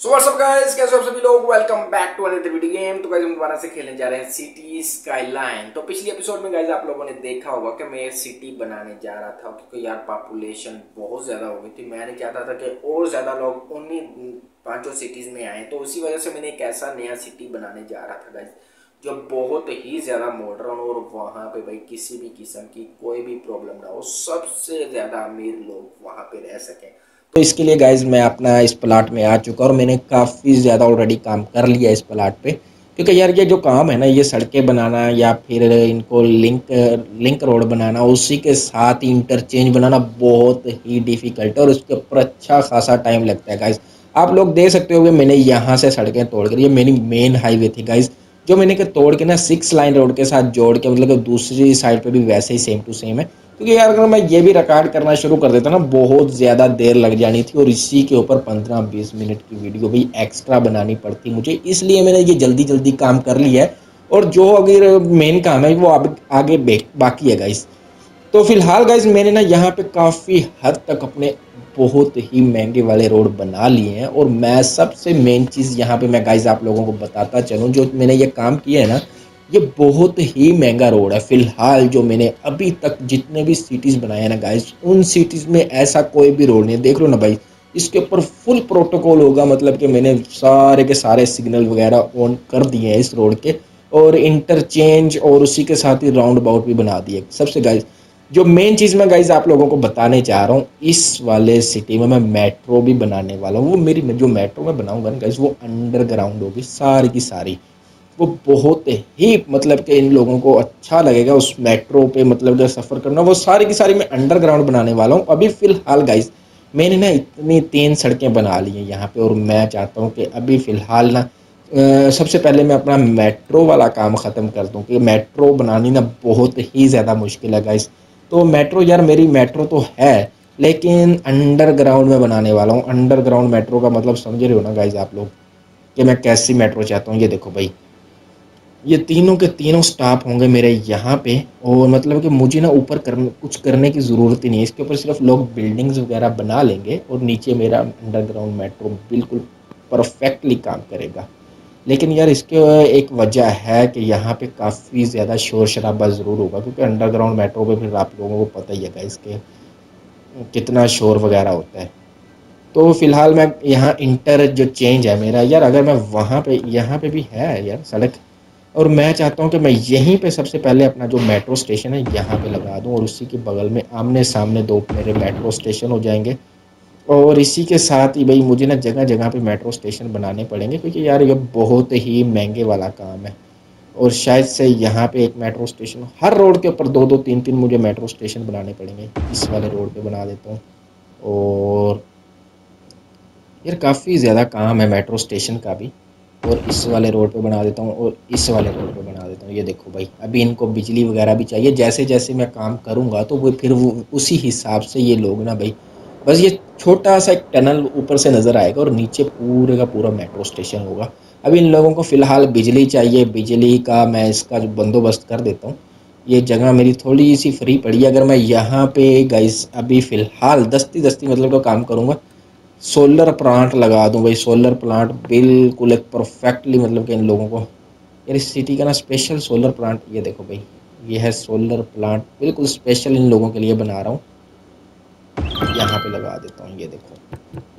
So what's up guys, कैसे हो आप सभी लोग। Welcome back to another video game. तो गाइस हम दोबारा से खेलने जा रहे हैं सिटी स्काईलाइन। तो पिछली एपिसोड में गाइस आप लोगों ने देखा होगा कि मैं सिटी बनाने जा रहा था क्योंकि यार पॉपुलेशन बहुत ज़्यादा हो गई थी। मैंने चाहता था कि और ज़्यादा लोग उन्हीं पांचों सिटीज़ में आए, तो उसी वजह से मैंने एक ऐसा नया सिटी बनाने जा रहा था गाइस जो बहुत ही ज़्यादा मॉडर्न और वहाँ पे भाई किसी भी किस्म की कोई भी प्रॉब्लम ना हो, सबसे ज़्यादा अमीर लोग वहाँ पे रह सकें। तो इसके लिए गाइज मैं अपना इस प्लाट में आ चुका और मैंने काफ़ी ज़्यादा ऑलरेडी काम कर लिया इस प्लाट पे, क्योंकि यार ये जो काम है ना, ये सड़कें बनाना या फिर इनको लिंक रोड बनाना, उसी के साथ ही इंटरचेंज बनाना बहुत ही डिफ़िकल्ट है और उसके ऊपर अच्छा खासा टाइम लगता है गाइज। आप लोग देख सकते हो कि मैंने यहाँ से सड़कें तोड़ कर, ये मेरी मेन हाईवे थी गाइज, जो मैंने के तोड़ के ना 6 लाइन रोड के साथ जोड़ के, मतलब दूसरी साइड पे भी वैसे ही सेम टू सेम है, क्योंकि यार अगर मैं ये भी रिकॉर्ड करना शुरू कर देता ना बहुत ज़्यादा देर लग जानी थी और इसी के ऊपर 15-20 मिनट की वीडियो भी एक्स्ट्रा बनानी पड़ती मुझे, इसलिए मैंने ये जल्दी जल्दी काम कर लिया है। और जो अगर मेन काम है वो अब आगे बाकी है गाइस। तो फिलहाल गाइस मैंने ना यहाँ पे काफ़ी हद तक अपने बहुत ही महंगे वाले रोड बना लिए हैं और मैं सबसे मेन चीज़ यहाँ पे मैं गाइस आप लोगों को बताता चलूँ, जो मैंने ये काम किया है ना, ये बहुत ही महंगा रोड है। फिलहाल जो मैंने अभी तक जितने भी सिटीज़ बनाए हैं ना गाइस, उन सिटीज़ में ऐसा कोई भी रोड नहीं है। देख लो ना भाई, इसके ऊपर फुल प्रोटोकॉल होगा, मतलब कि मैंने सारे के सारे सिग्नल वगैरह ऑन कर दिए हैं इस रोड के, और इंटरचेंज और उसी के साथ ही राउंड अबाउट भी बना दिए। सबसे गाइस जो मेन चीज़ मैं गाइज आप लोगों को बताने चाह रहा हूँ, इस वाले सिटी में मैं मेट्रो भी बनाने वाला हूँ। वो मेरी जो मेट्रो मैं बनाऊंगा ना गाइज, वो अंडरग्राउंड होगी सारी की सारी। वो बहुत ही मतलब कि इन लोगों को अच्छा लगेगा उस मेट्रो पे, मतलब जो सफ़र करना, वो सारी की सारी मैं अंडरग्राउंड बनाने वाला हूँ। अभी फ़िलहाल गाइज मैंने ना इतनी 3 सड़कें बना ली हैं यहाँ पे और मैं चाहता हूँ कि अभी फ़िलहाल ना सबसे पहले मैं अपना मेट्रो वाला काम ख़त्म कर दूँ, कि मेट्रो बनानी ना बहुत ही ज़्यादा मुश्किल है गाइज। तो मेट्रो यार, मेरी मेट्रो तो है लेकिन अंडरग्राउंड में बनाने वाला हूँ। अंडरग्राउंड मेट्रो का मतलब समझ रहे हो ना गाइज आप लोग, कि मैं कैसी मेट्रो चाहता हूँ। ये देखो भाई, ये तीनों के तीनों स्टाफ होंगे मेरे यहाँ पे, और मतलब कि मुझे ना ऊपर कुछ करने की ज़रूरत ही नहीं है। इसके ऊपर सिर्फ लोग बिल्डिंग्स वगैरह बना लेंगे और नीचे मेरा अंडरग्राउंड मेट्रो बिल्कुल परफेक्टली काम करेगा। लेकिन यार इसके एक वजह है कि यहाँ पे काफ़ी ज़्यादा शोर शराबा ज़रूर होगा, क्योंकि अंडरग्राउंड मेट्रो पे फिर आप लोगों को पता ही है इसके कितना शोर वगैरह होता है। तो फिलहाल मैं यहाँ इंटर जो चेंज है मेरा यार, अगर मैं वहाँ पे, यहाँ पे भी है यार सड़क, और मैं चाहता हूँ कि मैं यहीं पे सबसे पहले अपना जो मेट्रो स्टेशन है यहाँ पे लगा दूँ, और उसी के बगल में आमने सामने दो मेरे मेट्रो स्टेशन हो जाएंगे। और इसी के साथ ही भाई मुझे ना जगह जगह पे मेट्रो स्टेशन बनाने पड़ेंगे, क्योंकि यार ये बहुत ही महंगे वाला काम है। और शायद से यहाँ पे एक मेट्रो स्टेशन हर रोड के ऊपर दो दो तीन तीन मुझे मेट्रो स्टेशन बनाने पड़ेंगे। इस वाले रोड पे बना देता हूँ, और यार काफ़ी ज़्यादा काम है मेट्रो स्टेशन का भी। और इस वाले रोड पे बना देता हूँ और इस वाले रोड पे बना देता हूँ। ये देखो भाई, अभी इनको बिजली वगैरह भी चाहिए। जैसे जैसे मैं काम करूँगा तो वो फिर वो उसी हिसाब से ये लोग ना भाई, बस ये छोटा सा एक टनल ऊपर से नज़र आएगा और नीचे पूरे का पूरा मेट्रो स्टेशन होगा। अभी इन लोगों को फ़िलहाल बिजली चाहिए, बिजली का मैं इसका जो बंदोबस्त कर देता हूँ। ये जगह मेरी थोड़ी सी फ्री पड़ी है, अगर मैं यहाँ पे गाइस अभी फ़िलहाल दस्ती दस्ती मतलब का काम करूँगा, सोलर प्लांट लगा दूं भाई। सोलर प्लांट बिल्कुल एक परफेक्टली, मतलब कि इन लोगों को यार इस सिटी का ना स्पेशल सोलर प्लांट, ये देखो भाई, ये है सोलर प्लांट बिल्कुल स्पेशल इन लोगों के लिए बना रहा हूँ। यहाँ पे लगा देता हूँ, ये देखो,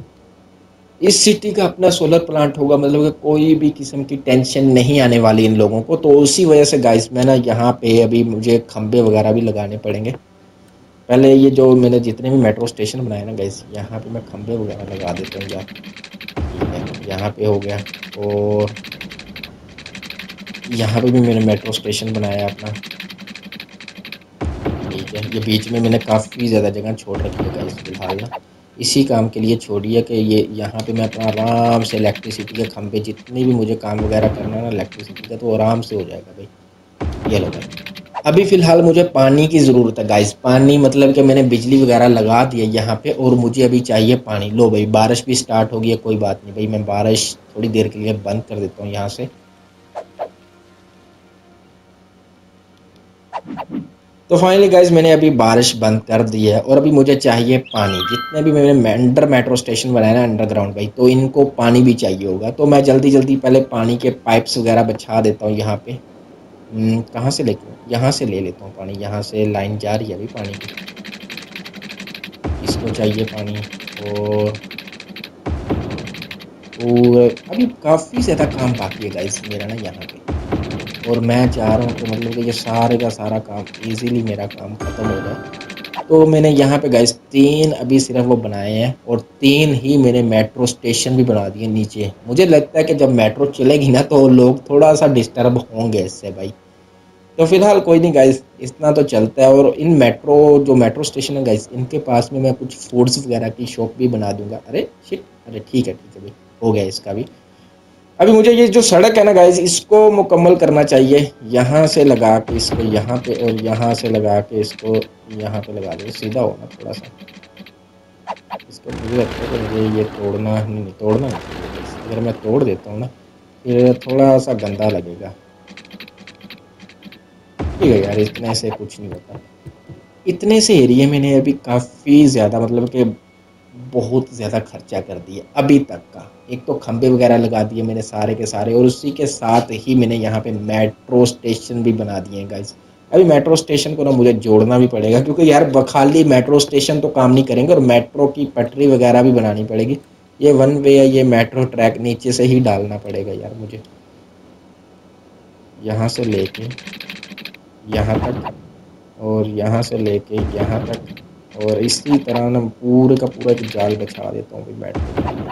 इस सिटी का अपना सोलर प्लांट होगा, मतलब कि कोई भी किस्म की टेंशन नहीं आने वाली इन लोगों को। तो उसी वजह से गाइस मैं ना यहाँ पे अभी मुझे खंबे वगैरह भी लगाने पड़ेंगे। पहले ये जो मैंने जितने भी मेट्रो स्टेशन बनाए ना गाइस, यहाँ पे मैं खंबे वगैरह लगा देता हूँ यार। ठीक है, यहाँ पे हो गया, और यहाँ पे भी मैंने मेट्रो स्टेशन बनाया अपना। ठीक है, ये बीच में मैंने काफ़ी ज़्यादा जगह छोड़ रखी है गाइस फिलहाल ना, इसी काम के लिए छोड़ी है कि ये यहाँ पे मैं अपना आराम से इलेक्ट्रिसिटी के खंभे, जितने भी मुझे काम वगैरह करना है ना इलेक्ट्रिसिटी का, तो आराम से हो जाएगा भाई। ये लो भाई, अभी फ़िलहाल मुझे पानी की ज़रूरत है गाइस। पानी मतलब कि मैंने बिजली वगैरह लगा दी है यहाँ पे, और मुझे अभी चाहिए पानी। लो भाई, बारिश भी स्टार्ट हो गई है, कोई बात नहीं भाई, मैं बारिश थोड़ी देर के लिए बंद कर देता हूँ यहाँ से। तो फाइनली गाइज मैंने अभी बारिश बंद कर दी है और अभी मुझे चाहिए पानी। जितने भी मैंने अंडर मेट्रो स्टेशन बनाया ना अंडरग्राउंड भाई, तो इनको पानी भी चाहिए होगा। तो मैं जल्दी जल्दी पहले पानी के पाइप्स वगैरह बिछा देता हूँ यहाँ पे। कहाँ से लेके यहाँ से ले लेता हूँ पानी। यहाँ से लाइन जा रही है अभी पानी की। इसको चाहिए पानी। और अभी काफ़ी ज़्यादा काम बाकी है गाइस मेरा ना यहाँ पे। और मैं चाह रहा हूँ कि मतलब कि ये सारे का सारा काम इजीली मेरा काम ख़त्म हो जाए। तो मैंने यहाँ पे गाइस 3 अभी सिर्फ वो बनाए हैं और 3 ही मैंने मेट्रो स्टेशन भी बना दिए नीचे। मुझे लगता है कि जब मेट्रो चलेगी ना तो लोग थोड़ा सा डिस्टर्ब होंगे इससे भाई। तो फिलहाल कोई नहीं गाइस, इतना तो चलता है। और इन जो मेट्रो स्टेशन है गाइस, इनके पास में मैं कुछ फूड्स वगैरह की शॉप भी बना दूंगा। अरे शिट, अरे ठीक है भाई, हो गया इसका भी। अभी मुझे ये जो सड़क है ना गाइस, इसको मुकम्मल करना चाहिए। यहाँ से लगा के इसको यहाँ पे और यहाँ से लगा के इसको यहाँ पे लगा दो, सीधा होना थोड़ा सा। इसको मुझे लगता है कि मुझे ये तोड़ना नहीं, तोड़ना नहीं चाहिए। अगर मैं तोड़ देता हूँ ना फिर थोड़ा सा गंदा लगेगा। ठीक है यार, इतने से कुछ नहीं होता। इतने से एरिया मैंने अभी काफ़ी ज़्यादा मतलब कि बहुत ज़्यादा खर्चा कर दिया अभी तक का। एक तो खंबे वगैरह लगा दिए मैंने सारे के सारे, और उसी के साथ ही मैंने यहाँ पे मेट्रो स्टेशन भी बना दिए हैं गाइस। अभी मेट्रो स्टेशन को ना मुझे जोड़ना भी पड़ेगा, क्योंकि यार खाली मेट्रो स्टेशन तो काम नहीं करेंगे, और मेट्रो की पटरी वगैरह भी बनानी पड़ेगी। ये वन वे है, ये मेट्रो ट्रैक नीचे से ही डालना पड़ेगा यार मुझे, यहाँ से लेके यहाँ तक और यहाँ से लेके यहाँ तक। और इसी तरह ना पूरे का पूरा एक जाल बिछा देता हूँ मेट्रो का।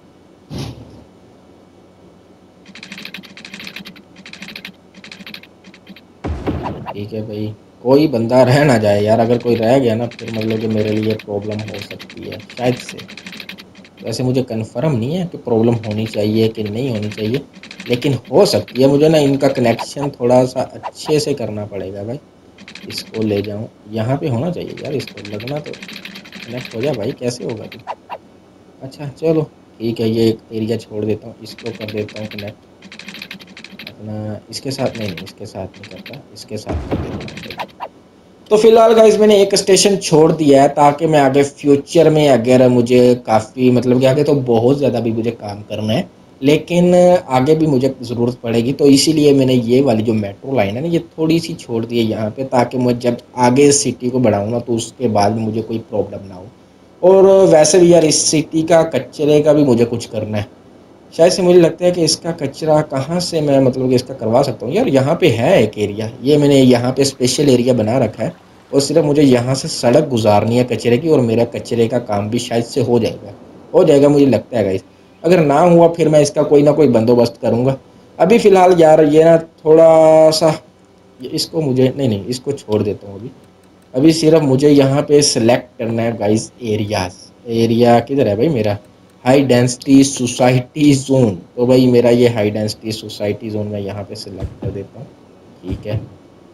ठीक है भाई, कोई बंदा रह ना जाए यार। अगर कोई रह गया ना फिर मतलब कि मेरे लिए प्रॉब्लम हो सकती है शायद से। वैसे मुझे कंफर्म नहीं है कि प्रॉब्लम होनी चाहिए कि नहीं होनी चाहिए, लेकिन हो सकती है। मुझे ना इनका कनेक्शन थोड़ा सा अच्छे से करना पड़ेगा भाई। इसको ले जाऊँ, यहाँ पे होना चाहिए यार, इसको लगना तो कनेक्ट हो जाए भाई। कैसे होगा तू? अच्छा चलो ठीक है, ये एक एरिया छोड़ देता हूँ, इसको कर देता हूँ कनेक्ट अपना। इसके साथ नहीं, इसके साथ नहीं करता, इसके साथ कर देता हूँ। तो फिलहाल गाइस मैंने एक स्टेशन छोड़ दिया है, ताकि मैं आगे फ्यूचर में अगर मुझे काफ़ी मतलब कि आगे तो बहुत ज़्यादा भी मुझे काम करना है, लेकिन आगे भी मुझे ज़रूरत पड़ेगी। तो इसीलिए मैंने ये वाली जो मेट्रो लाइन है ना, ये थोड़ी सी छोड़ दी है यहाँ पे, ताकि मैं जब आगे सिटी को बढ़ाऊँ ना तो उसके बाद में मुझे कोई प्रॉब्लम ना हो। और वैसे भी यार इस सिटी का कचरे का भी मुझे कुछ करना है। शायद से मुझे लगता है कि इसका कचरा कहाँ से मैं मतलब कि इसका करवा सकता हूँ यार। यहाँ पे है एक एरिया, ये मैंने यहाँ पे स्पेशल एरिया बना रखा है, और सिर्फ मुझे यहाँ से सड़क गुजारनी है कचरे की, और मेरा कचरे का काम भी शायद से हो जाएगा मुझे लगता है गाइस। अगर ना हुआ फिर मैं इसका कोई ना कोई बंदोबस्त करूँगा। अभी फ़िलहाल यार ये ना थोड़ा सा इसको मुझे नहीं, इसको छोड़ देता हूँ अभी। अभी सिर्फ मुझे यहाँ पे सिलेक्ट करना है गाइस एरियाज। एरिया किधर है भाई मेरा? High density society zone. तो भाई मेरा ये हाई डेंसिटी सोसाइटी जोन मैं यहाँ पे सिलेक्ट कर देता हूँ। ठीक है,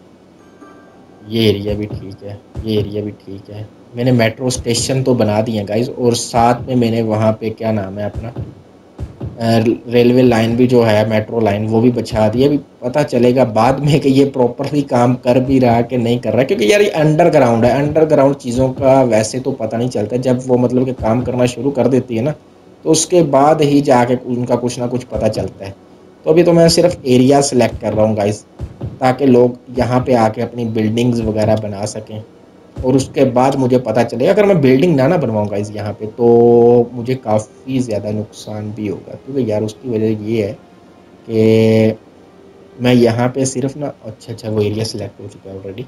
ये एरिया भी ठीक है, ये एरिया भी ठीक है। मैंने मेट्रो स्टेशन तो बना दिए गाइस, और साथ में मैंने वहाँ पे क्या नाम है अपना रेलवे लाइन भी जो है, मेट्रो लाइन वो भी बिछा दी है। अभी पता चलेगा बाद में कि ये प्रॉपरली काम कर भी रहा है कि नहीं कर रहा है, क्योंकि यार ये अंडरग्राउंड है। अंडरग्राउंड चीज़ों का वैसे तो पता नहीं चलता, जब वो मतलब कि काम करना शुरू कर देती है ना तो उसके बाद ही जाके उनका कुछ ना कुछ पता चलता है। तो अभी तो मैं सिर्फ एरिया सेलेक्ट कर रहा हूँ गाइस, ताकि लोग यहाँ पे आके अपनी बिल्डिंग्स वगैरह बना सकें। और उसके बाद मुझे पता चलेगा, अगर मैं बिल्डिंग ना बनवाऊंगा इस यहाँ पे तो मुझे काफ़ी ज़्यादा नुकसान भी होगा। क्योंकि यार उसकी वजह ये है कि मैं यहाँ पे सिर्फ ना अच्छा वो एरिया सिलेक्ट हो चुका है ऑलरेडी।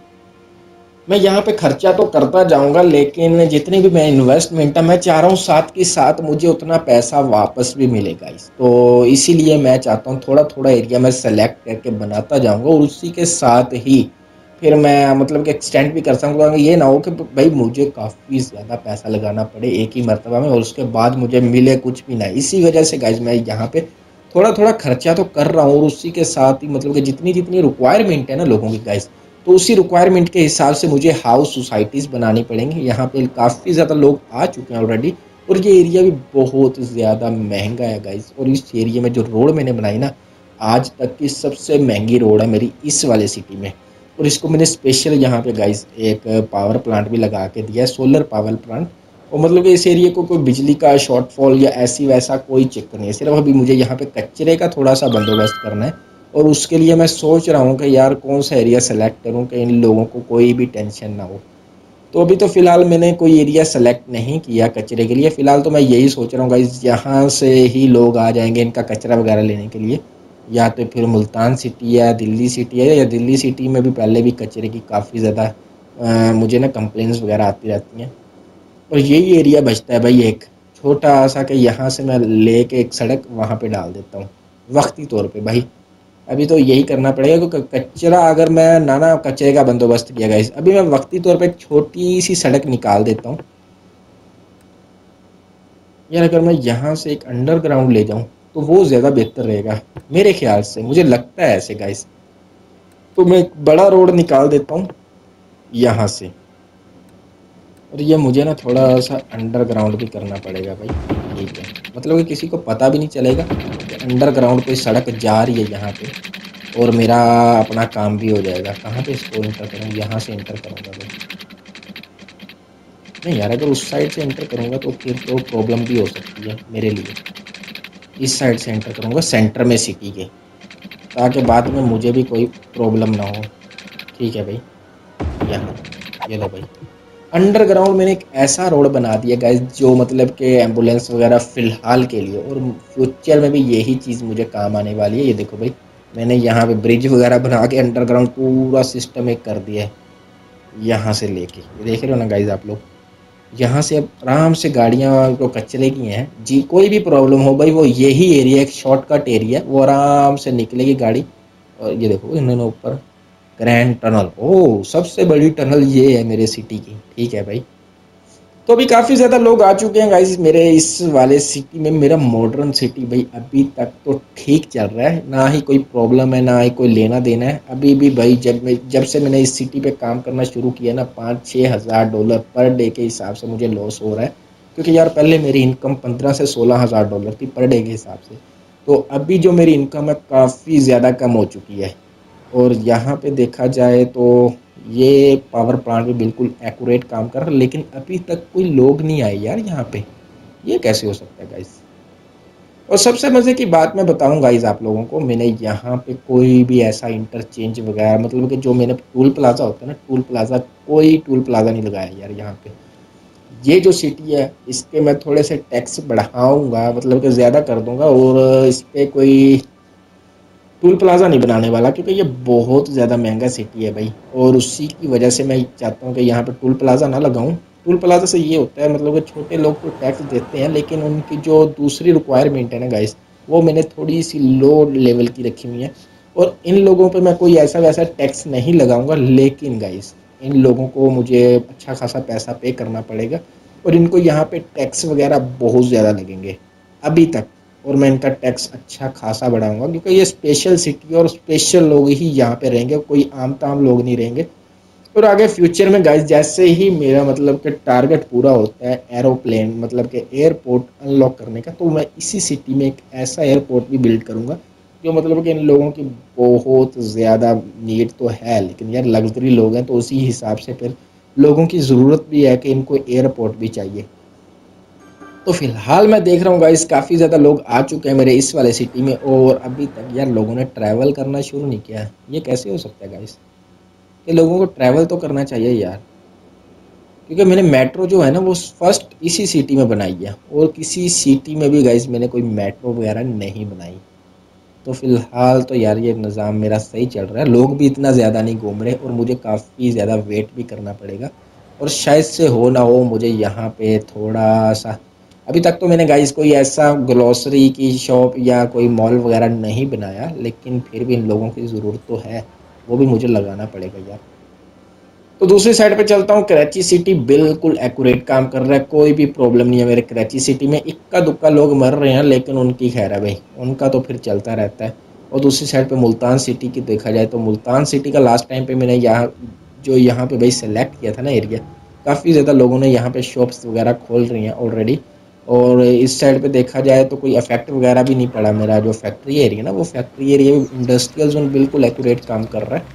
मैं यहाँ पे खर्चा तो करता जाऊँगा, लेकिन जितनी भी मैं इन्वेस्टमेंट है मैं चाह रहा हूँ साथ के साथ मुझे उतना पैसा वापस भी मिलेगा इस। तो इसीलिए मैं चाहता हूँ थोड़ा थोड़ा एरिया मैं सेलेक्ट करके बनाता जाऊँगा, और उसी के साथ ही फिर मैं मतलब कि एक्सटेंड भी कर सकूँगा। ये ना हो कि भाई मुझे काफ़ी ज़्यादा पैसा लगाना पड़े एक ही मरतबा में और उसके बाद मुझे मिले कुछ भी ना। इसी वजह से गाइज मैं यहाँ पे थोड़ा थोड़ा खर्चा तो कर रहा हूँ, और उसी के साथ ही मतलब कि जितनी जितनी रिक्वायरमेंट है ना लोगों की गाइज, तो उसी रिक्वायरमेंट के हिसाब से मुझे हाउस सोसाइटीज़ बनानी पड़ेंगी। यहाँ पे काफ़ी ज़्यादा लोग आ चुके हैं ऑलरेडी, और ये एरिया भी बहुत ज़्यादा महंगा है गाइस। और इस एरिया में जो रोड मैंने बनाई ना, आज तक की सबसे महंगी रोड है मेरी इस वाले सिटी में। और इसको मैंने स्पेशल यहाँ पे गाइस एक पावर प्लांट भी लगा के दिया है, सोलर पावर प्लांट। और मतलब कि इस एरिया को कोई बिजली का शॉर्टफॉल या ऐसी वैसा कोई चक्कर नहीं है, सिर्फ अभी मुझे यहाँ पे कचरे का थोड़ा सा बंदोबस्त करना है। और उसके लिए मैं सोच रहा हूँ कि यार कौन सा एरिया सेलेक्ट करूँ कि इन लोगों को कोई भी टेंशन ना हो। तो अभी तो फ़िलहाल मैंने कोई एरिया सेलेक्ट नहीं किया कचरे के लिए। फ़िलहाल तो मैं यही सोच रहा हूँ गाइस, यहाँ से ही लोग आ जाएंगे इनका कचरा वगैरह लेने के लिए। या तो फिर मुल्तान सिटी या दिल्ली सिटी है, या दिल्ली सिटी में भी पहले भी कचरे की काफ़ी ज़्यादा मुझे ना कंप्लेंट्स वगैरह आती रहती हैं। और यही एरिया बचता है भाई एक छोटा सा, कि यहाँ से मैं लेके एक सड़क वहाँ पे डाल देता हूँ वक्ती तौर पे भाई। अभी तो यही करना पड़ेगा क्योंकि कचरा अगर मैं ना कचरे का बंदोबस्त किया गया, अभी मैं वक्ती तौर पे एक छोटी सी सड़क निकाल देता हूँ यार। अगर मैं यहाँ से एक अंडरग्राउंड ले जाऊँ तो वो ज़्यादा बेहतर रहेगा मेरे ख्याल से, मुझे लगता है ऐसे गाइस। तो मैं एक बड़ा रोड निकाल देता हूँ यहाँ से। और ये मुझे ना थोड़ा सा अंडरग्राउंड भी करना पड़ेगा भाई, ठीक है। मतलब कि किसी को पता भी नहीं चलेगा कि अंडरग्राउंड कोई सड़क जा रही है यहाँ पे। और मेरा अपना काम भी हो जाएगा। कहाँ पे इसको इंटर करूँ, यहाँ से इंटर करूँगा भाई। नहीं यार, अगर उस साइड से इंटर करूँगा तो फिर तो प्रॉब्लम भी हो सकती है मेरे लिए। इस साइड से इंटर करूँगा सेंटर में सिटी के, ताकि बाद में मुझे भी कोई प्रॉब्लम ना हो। ठीक है भाई, यहाँ ये लो भाई। अंडरग्राउंड मैंने एक ऐसा रोड बना दिया गाइस जो मतलब कि एम्बुलेंस वगैरह फ़िलहाल के लिए, और फ्यूचर में भी यही चीज़ मुझे काम आने वाली है। ये देखो भाई, मैंने यहाँ पे ब्रिज वगैरह बना के अंडरग्राउंड पूरा सिस्टम एक कर दिया है। यहाँ से लेके ये देख रहे हो ना गाइस आप लोग, यहाँ से अब आराम से गाड़ियाँ जो कचरे की हैं जी, कोई भी प्रॉब्लम हो भाई, वो यही एरिया एक शॉर्टकट एरिया, वो आराम से निकलेगी गाड़ी। और ये देखो इन्होंने ऊपर ग्रैंड टनल, ओह सबसे बड़ी टनल ये है मेरे सिटी की, ठीक है भाई। तो अभी काफ़ी ज़्यादा लोग आ चुके हैं गाइस मेरे इस वाले सिटी में। मेरा मॉडर्न सिटी भाई अभी तक तो ठीक चल रहा है, ना ही कोई प्रॉब्लम है, ना ही कोई लेना देना है अभी भी भाई। जब से मैंने इस सिटी पे काम करना शुरू किया ना, 5-6 हज़ार डॉलर पर डे के हिसाब से मुझे लॉस हो रहा है। क्योंकि यार पहले मेरी इनकम 15 से 16 हज़ार डॉलर थी पर डे के हिसाब से। तो अभी जो मेरी इनकम है काफ़ी ज़्यादा कम हो चुकी है। और यहाँ पे देखा जाए तो ये पावर प्लांट भी बिल्कुल एक्यूरेट काम कर रहा है, लेकिन अभी तक कोई लोग नहीं आए यार यहाँ पे। ये कैसे हो सकता है गाइस। और सबसे मज़े की बात मैं बताऊं गाइस आप लोगों को, मैंने यहाँ पे कोई भी ऐसा इंटरचेंज वगैरह, मतलब कि जो मैंने टूल प्लाजा होता है ना, टूल प्लाजा, कोई टूल प्लाजा नहीं लगाया यार यहाँ पे। ये जो सिटी है इसके मैं थोड़े से टैक्स बढ़ाऊंगा, मतलब कि ज़्यादा कर दूंगा, और इस पर कोई टूल प्लाज़ा नहीं बनाने वाला, क्योंकि ये बहुत ज़्यादा महंगा सिटी है भाई। और उसी की वजह से मैं चाहता हूँ कि यहाँ पे टूल प्लाज़ा ना लगाऊँ। टूल प्लाज़ा से ये होता है मतलब कि छोटे लोग तो टैक्स देते हैं, लेकिन उनकी जो दूसरी रिक्वायरमेंट है ना गाइस, वो मैंने थोड़ी सी लो लेवल की रखी हुई है। और इन लोगों पे मैं कोई ऐसा वैसा टैक्स नहीं लगाऊंगा, लेकिन गाइस इन लोगों को मुझे अच्छा खासा पैसा पे करना पड़ेगा। और इनको यहाँ पे टैक्स वगैरह बहुत ज़्यादा लगेंगे अभी तक। और मैं इनका टैक्स अच्छा खासा बढ़ाऊंगा, क्योंकि ये स्पेशल सिटी और स्पेशल लोग ही यहाँ पे रहेंगे, कोई आम ताम लोग नहीं रहेंगे। और आगे फ्यूचर में गाइस जैसे ही मेरा मतलब कि टारगेट पूरा होता है एरोप्लेन, मतलब कि एयरपोर्ट अनलॉक करने का, तो मैं इसी सिटी में एक ऐसा एयरपोर्ट भी बिल्ड करूँगा जो मतलब कि इन लोगों की बहुत ज़्यादा नीड तो है, लेकिन यार लग्जरी लोग हैं तो उसी हिसाब से फिर लोगों की ज़रूरत भी है कि इनको एयरपोर्ट भी चाहिए। तो फिलहाल मैं देख रहा हूँ गाइस काफ़ी ज़्यादा लोग आ चुके हैं मेरे इस वाले सिटी में, और अभी तक यार लोगों ने ट्रैवल करना शुरू नहीं किया है। ये कैसे हो सकता है गाइस, कि लोगों को ट्रैवल तो करना चाहिए यार। क्योंकि मैंने मेट्रो जो है ना वो फर्स्ट इसी सिटी में बनाई है, और किसी सिटी में भी गाइस मैंने कोई मेट्रो वगैरह नहीं बनाई। तो फिलहाल तो यार ये निज़ाम मेरा सही चल रहा है, लोग भी इतना ज़्यादा नहीं घूम रहे, और मुझे काफ़ी ज़्यादा वेट भी करना पड़ेगा। और शायद से हो ना हो मुझे यहाँ पे थोड़ा सा, अभी तक तो मैंने गाइस कोई ऐसा ग्रोसरी की शॉप या कोई मॉल वगैरह नहीं बनाया, लेकिन फिर भी इन लोगों की ज़रूरत तो है, वो भी मुझे लगाना पड़ेगा यार। तो दूसरी साइड पे चलता हूँ, कराची सिटी बिल्कुल एक्यूरेट काम कर रहा है, कोई भी प्रॉब्लम नहीं है मेरे कराची सिटी में। इक्का दुक्का लोग मर रहे हैं, लेकिन उनकी खैर है भाई, उनका तो फिर चलता रहता है। और दूसरी साइड पे मुल्तान सिटी की देखा जाए तो मुल्तान सिटी का लास्ट टाइम पे मैंने यहाँ पे भाई सेलेक्ट किया था ना एरिया, काफ़ी ज़्यादा लोगों ने यहाँ पे शॉप्स वगैरह खोल रही हैं ऑलरेडी। और इस साइड पे देखा जाए तो कोई इफेक्ट वगैरह भी नहीं पड़ा, मेरा जो फैक्ट्री एरिया ना वो फैक्ट्री एरिया इंडस्ट्रियल जोन बिल्कुल एक्यूरेट काम कर रहा है।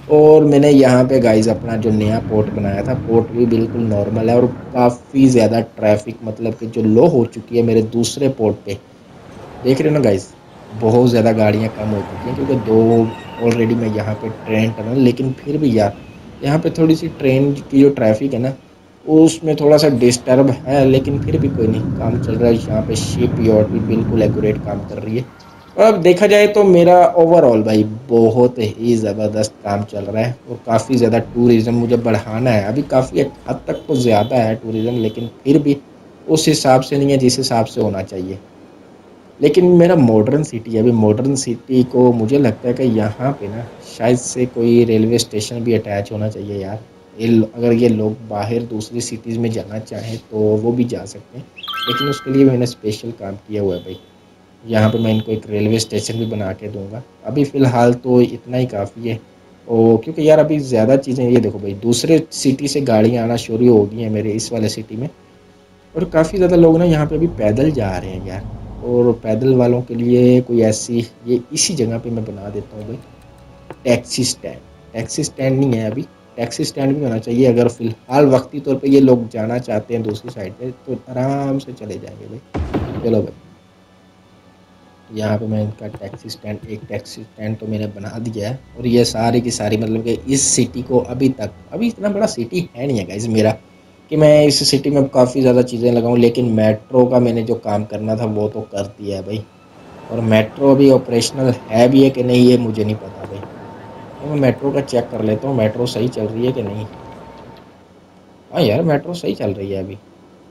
और मैंने यहाँ पे गाइस अपना जो नया पोर्ट बनाया था, पोर्ट भी बिल्कुल नॉर्मल है और काफ़ी ज़्यादा ट्रैफिक मतलब कि जो लो हो चुकी है मेरे दूसरे पोर्ट पे। देख रहे हो ना गाइस, बहुत ज़्यादा गाड़ियाँ कम हो चुकी हैं क्योंकि दो ऑलरेडी मैं यहाँ पे ट्रेन टनल, लेकिन फिर भी यार यहाँ पे थोड़ी सी ट्रेन की जो ट्रैफिक है ना उसमें थोड़ा सा डिस्टर्ब है, लेकिन फिर भी कोई नहीं, काम चल रहा है। यहाँ पे शिप यॉर्ड भी बिल्कुल एक्यूरेट काम कर रही है। और अब देखा जाए तो मेरा ओवरऑल भाई बहुत ही ज़बरदस्त काम चल रहा है और काफ़ी ज़्यादा टूरिज़्म मुझे बढ़ाना है। अभी काफ़ी हद तक तो ज़्यादा है टूरिज़्म, लेकिन फिर भी उस हिसाब से नहीं है जिस हिसाब से होना चाहिए। लेकिन मेरा मॉडर्न सिटी है, अभी मॉडर्न सिटी को मुझे लगता है कि यहाँ पे ना शायद से कोई रेलवे स्टेशन भी अटैच होना चाहिए यार। अगर ये लोग बाहर दूसरी सिटीज़ में जाना चाहें तो वो भी जा सकते हैं, लेकिन उसके लिए मैंने स्पेशल काम किया हुआ है भाई। यहाँ पे मैं इनको एक रेलवे स्टेशन भी बना के दूंगा। अभी फ़िलहाल तो इतना ही काफ़ी है। और क्योंकि यार अभी ज़्यादा चीज़ें, ये देखो भाई दूसरे सिटी से गाड़ियाँ आना शुरू हो गई हैं मेरे इस वाले सिटी में, और काफ़ी ज़्यादा लोग ना यहाँ पे अभी पैदल जा रहे हैं यार। और पैदल वालों के लिए कोई ऐसी, ये इसी जगह पे मैं बना देता हूँ भाई टैक्सी स्टैंड। टैक्सी स्टैंड नहीं है अभी, टैक्सी स्टैंड भी होना चाहिए। अगर फ़िलहाल वक्ती तौर पे ये लोग जाना चाहते हैं दूसरी साइड पे तो आराम से चले जाएंगे भाई। चलो भाई, यहाँ पे मैं इनका टैक्सी स्टैंड, एक टैक्सी स्टैंड तो मैंने बना दिया है। और ये सारी की सारी मतलब कि इस सिटी को अभी तक, अभी इतना बड़ा सिटी है नहीं है गाइस मेरा कि मैं इस सिटी में काफ़ी ज़्यादा चीज़ें लगाऊं, लेकिन मेट्रो का मैंने जो काम करना था वो तो कर दिया है भाई। और मेट्रो अभी ऑपरेशनल है भी है कि नहीं ये मुझे नहीं पता भाई, तो मैं मेट्रो का चेक कर लेता हूँ मेट्रो सही चल रही है कि नहीं। हाँ यार मेट्रो सही चल रही है अभी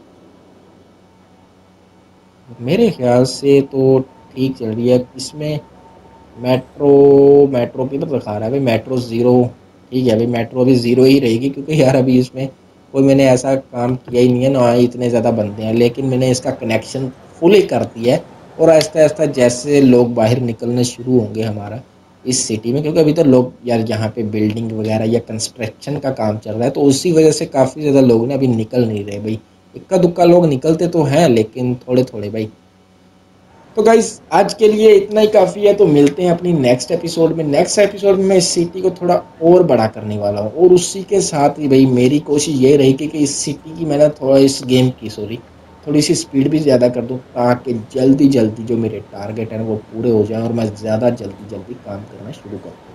मेरे ख्याल से तो, ठीक चल रही है इसमें। मेट्रो, मेट्रो की तो दिखा रहा है भाई मेट्रो ज़ीरो। ठीक है भाई, मेट्रो अभी ज़ीरो ही रहेगी क्योंकि यार अभी इसमें कोई मैंने ऐसा काम किया ही नहीं है ना, इतने ज़्यादा बंदे हैं, लेकिन मैंने इसका कनेक्शन फुल ही कर दिया है। और आहिस्ता आहिस्ता जैसे लोग बाहर निकलने शुरू होंगे हमारा इस सिटी में, क्योंकि अभी तो लोग यार यहाँ पे बिल्डिंग वगैरह या कंस्ट्रक्शन का काम चल रहा है, तो उसी वजह से काफ़ी ज़्यादा लोग ना अभी निकल नहीं रहे भाई। इक्का दुक्का लोग निकलते तो हैं लेकिन थोड़े थोड़े भाई। तो गाइज आज के लिए इतना ही काफ़ी है, तो मिलते हैं अपनी नेक्स्ट एपिसोड में। नेक्स्ट एपिसोड में मैं इस सिटी को थोड़ा और बड़ा करने वाला हूँ, और उसी के साथ ही भाई मेरी कोशिश ये रही कि इस सिटी की मैंने थोड़ा, इस गेम की सॉरी, थोड़ी सी स्पीड भी ज़्यादा कर दूँ ताकि जल्दी जल्दी जो मेरे टारगेट हैं वो पूरे हो जाएं और मैं ज़्यादा जल्दी जल्दी काम करना शुरू करूँ।